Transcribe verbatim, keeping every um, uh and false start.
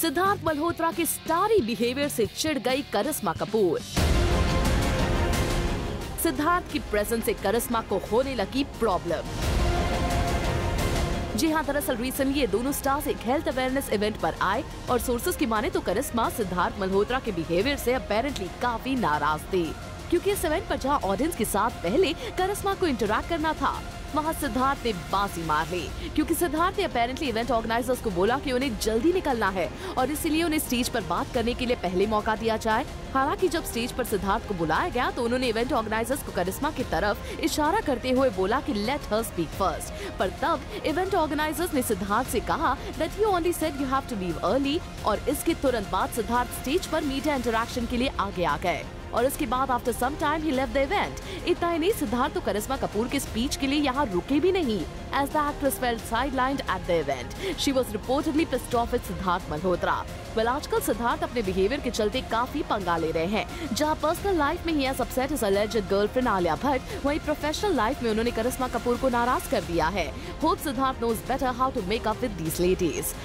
सिद्धार्थ मल्होत्रा के starry behaviour से चिढ़ गई करिश्मा कपूर। सिद्धार्थ की प्रेजेंस से करिश्मा को होने लगी प्रॉब्लम। जी हां, दरअसल रिसेंटली ये दोनों स्टार्स एक हेल्थ अवेयरनेस इवेंट पर आए और सोर्सेज की माने तो करिश्मा सिद्धार्थ मल्होत्रा के बिहेवियर से अपेरेंटली काफी नाराज थी, क्योंकि इस इवेंट पर जहां ऑडियंस के साथ पहले करिश्मा को इंटरैक्ट करना था, वहां सिद्धार्थ ने बाजी मार ली, क्योंकि सिद्धार्थ ने अपेरेंटली इवेंट ऑर्गेनाइजर्स को बोला कि उन्हें जल्दी निकलना है और इसीलिए उन्हें स्टेज पर बात करने के लिए पहले मौका दिया जाए। हालांकि जब स्टेज पर सिद्धार्थ को बुलाया गया तो उन्होंने इवेंट ऑर्गेनाइजर्स को करिश्मा की तरफ इशारा करते हुए बोला कि लेट हर स्पीक फर्स्ट, पर तब इवेंट ऑर्गेनाइजर्स ने सिद्धार्थ से कहा that you only said you have to leave early, और इसके तुरंत बाद सिद्धार्थ स्टेज पर मीडिया इंटरैक्शन के लिए आगे आ गए और इसके बाद आफ्टर सम टाइम ही लेफ्ट द इवेंट। इतना ही नहीं, सिद्धार्थ तो करिश्मा कपूर के स्पीच के लिए यहाँ रुके भी नहीं, as the actress felt sidelined at the event. She was reportedly pissed off with Siddharth Malhotra. Well, आजकल सिद्धार्थ अपने बिहेवियर के चलते काफी पंगा ले रहे हैं। जहाँ पर्सनल लाइफ में ही has upset his alleged girlfriend Alia Bhatt, वहीं प्रोफेशनल लाइफ में उन्होंने करिश्मा कपूर को नाराज कर दिया है। Hope Siddharth knows better how to make up with these ladies.